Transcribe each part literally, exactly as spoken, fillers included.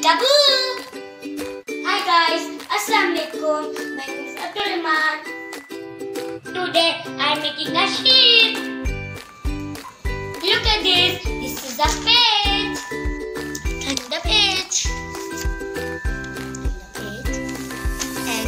with Abdur. Hi guys, Assalamualaikum. My name is Abdur Rahman. Today I am making a sheep. Look at this. This is the page. Turn the page. Turn the page. And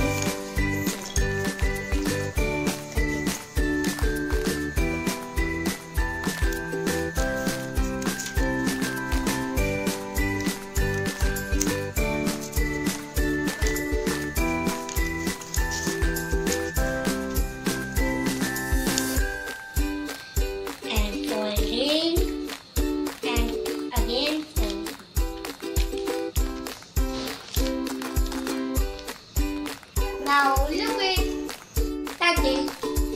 now look at Daddy.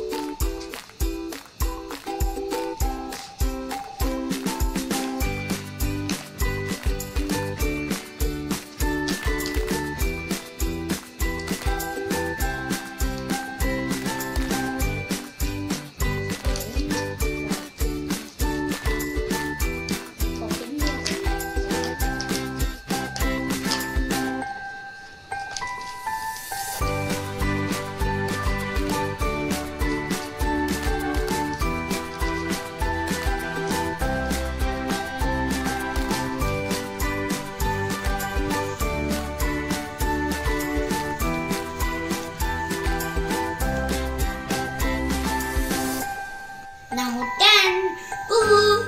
Now ten. Ooh.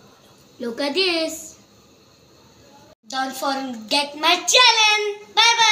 Look at this. Don't forget my challenge. Bye bye.